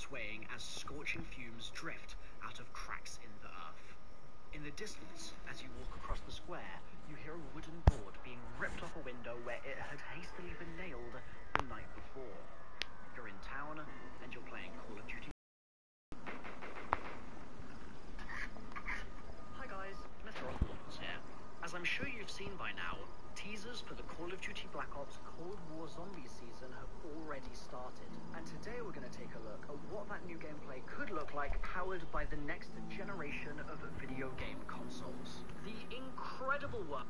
swaying as scorching fumes drift out of cracks in the earth. In the distance, as you walk across the square, you hear a wooden board being ripped off a window where it had hastily been nailed the night before. You're in town, and you're playing Call of Duty. Hi guys, Mr. Osborne's here. As I'm sure you've seen by now, teasers for the Call of Duty Black Ops Cold War Zombie season have already started. And today we're going to take a look at what that new gameplay could look like powered by the next generation of video game consoles. The incredible work.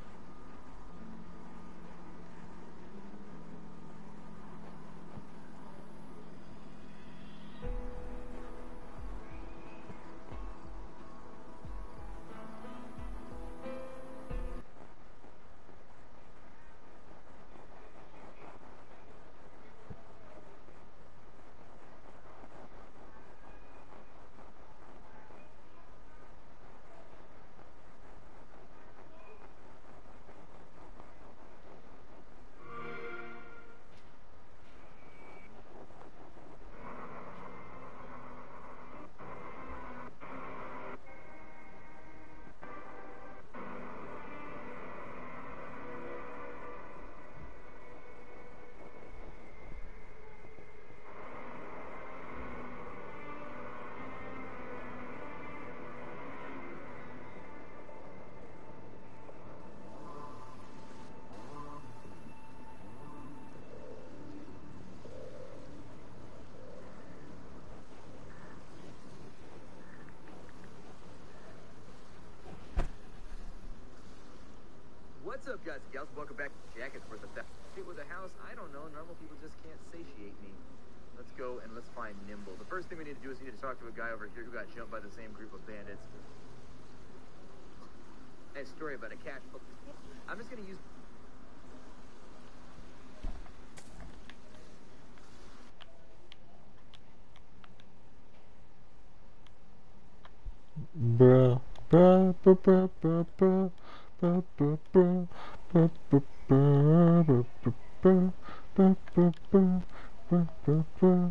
What's up, guys and gals? Welcome back to Jackets Worth of That. With a house, I don't know. Normal people just can't satiate me. Let's go and let's find Nimble. The first thing we need to do is we need to talk to a guy over here who got jumped by the same group of bandits. A story about a cash book. I'm just going to use... Bruh, bruh, bruh, bruh, bruh, bruh. Bruh, bruh, bruh, bruh, bruh, bruh, bruh, bruh, bruh, bruh, bruh, bruh, bruh, bruh, bruh, bruh.